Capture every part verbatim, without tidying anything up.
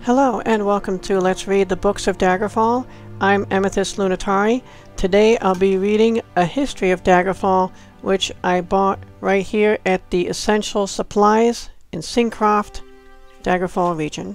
Hello and welcome to Let's Read the Books of Daggerfall. I'm Amethyst Lunatari. Today I'll be reading A History of Daggerfall, which I bought right here at the Essential Supplies in Syncroft, Daggerfall region.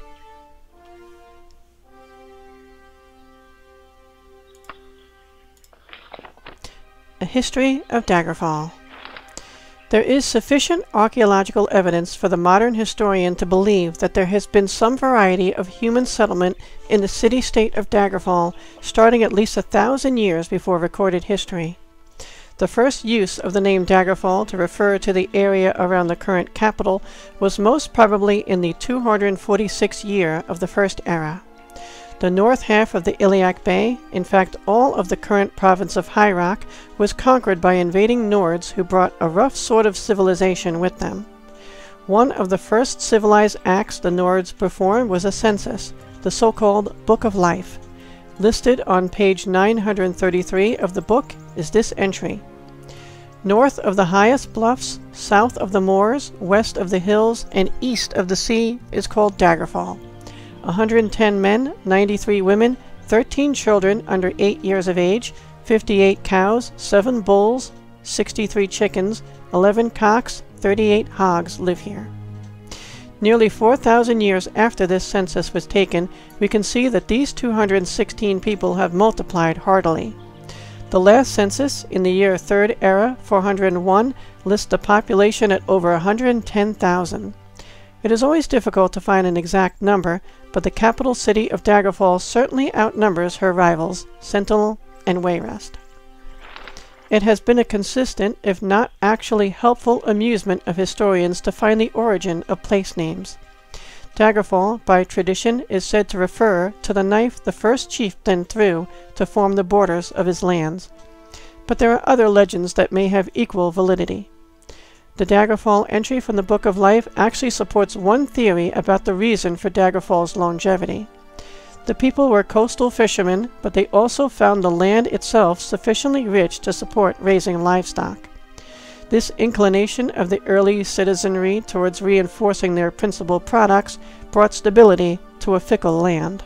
A History of Daggerfall. There is sufficient archaeological evidence for the modern historian to believe that there has been some variety of human settlement in the city-state of Daggerfall starting at least a thousand years before recorded history. The first use of the name Daggerfall to refer to the area around the current capital was most probably in the two hundred forty-sixth year of the First Era. The north half of the Iliac Bay, in fact all of the current province of Hyrok, was conquered by invading Nords who brought a rough sort of civilization with them. One of the first civilized acts the Nords performed was a census, the so-called Book of Life. Listed on page nine hundred thirty-three of the book is this entry. North of the highest bluffs, south of the moors, west of the hills, and east of the sea is called Daggerfall. one hundred ten men, ninety-three women, thirteen children under eight years of age, fifty-eight cows, seven bulls, sixty-three chickens, eleven cocks, thirty-eight hogs live here. Nearly four thousand years after this census was taken, we can see that these two hundred sixteen people have multiplied heartily. The last census, in the year Third Era, four hundred one, lists the population at over one hundred ten thousand. It is always difficult to find an exact number, but the capital city of Daggerfall certainly outnumbers her rivals, Sentinel and Wayrest. It has been a consistent, if not actually helpful, amusement of historians to find the origin of place names. Daggerfall, by tradition, is said to refer to the knife the first chieftain threw to form the borders of his lands. But there are other legends that may have equal validity. The Daggerfall entry from the Book of Life actually supports one theory about the reason for Daggerfall's longevity. The people were coastal fishermen, but they also found the land itself sufficiently rich to support raising livestock. This inclination of the early citizenry towards reinforcing their principal products brought stability to a fickle land.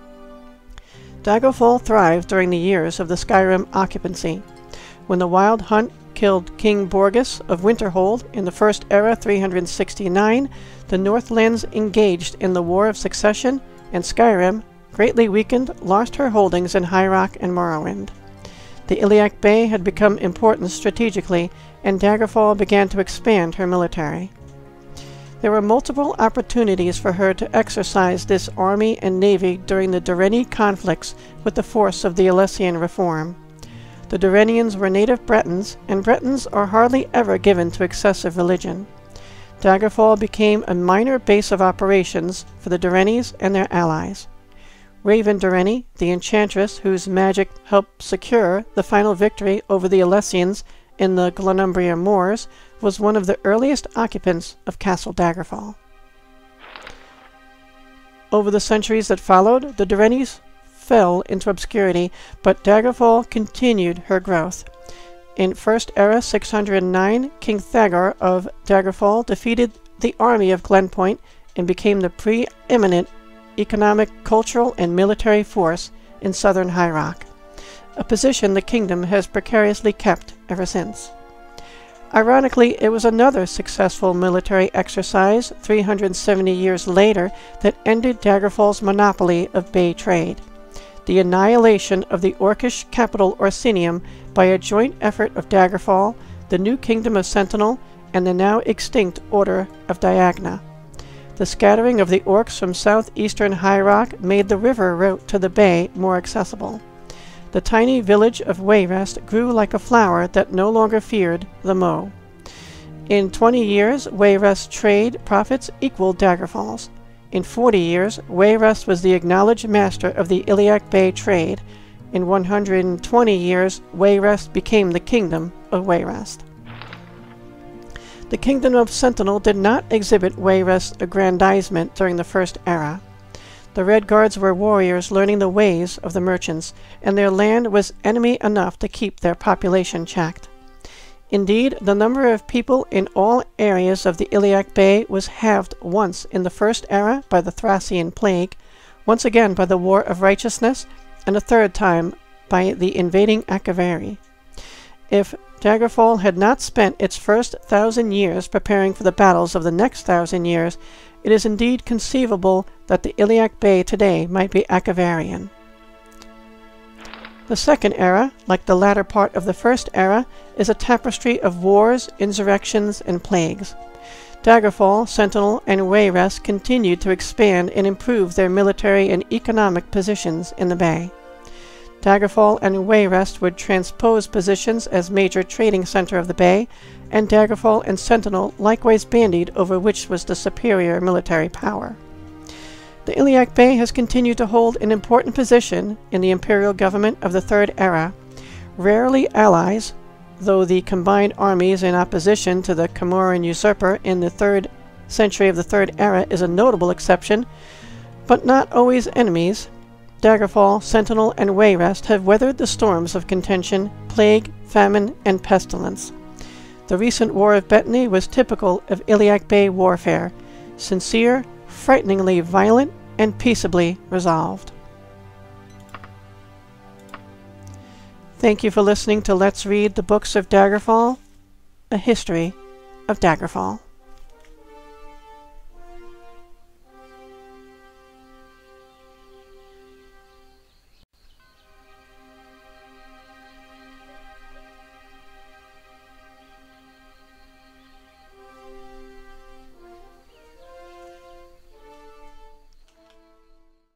Daggerfall thrived during the years of the Skyrim occupancy. When the Wild Hunt killed King Borgus of Winterhold in the First Era three hundred sixty-nine, the Northlands engaged in the War of Succession, and Skyrim, greatly weakened, lost her holdings in Hyrok and Morrowind. The Iliac Bay had become important strategically, and Daggerfall began to expand her military. There were multiple opportunities for her to exercise this army and navy during the Durrani conflicts with the force of the Alessian Reform. The Durranians were native Bretons, and Bretons are hardly ever given to excessive religion. Daggerfall became a minor base of operations for the Durranis and their allies. Raven Durrani, the enchantress whose magic helped secure the final victory over the Alessians in the Glenumbria Moors, was one of the earliest occupants of Castle Daggerfall. Over the centuries that followed, the Durranis fell into obscurity, but Daggerfall continued her growth. In First Era six hundred nine, King Thagar of Daggerfall defeated the army of Glenpoint and became the preeminent economic, cultural, and military force in southern Hyrok, a position the kingdom has precariously kept ever since. Ironically, it was another successful military exercise three hundred seventy years later that ended Daggerfall's monopoly of bay trade. The annihilation of the Orcish capital Orsinium by a joint effort of Daggerfall, the new kingdom of Sentinel, and the now extinct Order of Diagna. The scattering of the orcs from southeastern Hyrok made the river route to the bay more accessible. The tiny village of Wayrest grew like a flower that no longer feared the mow. In twenty years, Wayrest's trade profits equaled Daggerfall's. In forty years, Wayrest was the acknowledged master of the Iliac Bay trade. In one hundred twenty years, Wayrest became the kingdom of Wayrest. The kingdom of Sentinel did not exhibit Wayrest's aggrandizement during the First Era. The Red Guards were warriors learning the ways of the merchants, and their land was enemy enough to keep their population checked. Indeed, the number of people in all areas of the Iliac Bay was halved once in the First Era by the Thracian Plague, once again by the War of Righteousness, and a third time by the invading Akavari. If Daggerfall had not spent its first thousand years preparing for the battles of the next thousand years, it is indeed conceivable that the Iliac Bay today might be Akavarian. The Second Era, like the latter part of the First Era, is a tapestry of wars, insurrections, and plagues. Daggerfall, Sentinel, and Wayrest continued to expand and improve their military and economic positions in the Bay. Daggerfall and Wayrest would transpose positions as major trading center of the Bay, and Daggerfall and Sentinel likewise bandied over which was the superior military power. The Iliac Bay has continued to hold an important position in the imperial government of the Third Era. Rarely allies, though the combined armies in opposition to the Camoran usurper in the third century of the Third Era is a notable exception, but not always enemies. Daggerfall, Sentinel, and Wayrest have weathered the storms of contention, plague, famine, and pestilence. The recent War of Bethany was typical of Iliac Bay warfare, sincere, frighteningly violent, and peaceably resolved. Thank you for listening to Let's Read the Books of Daggerfall, a history of Daggerfall.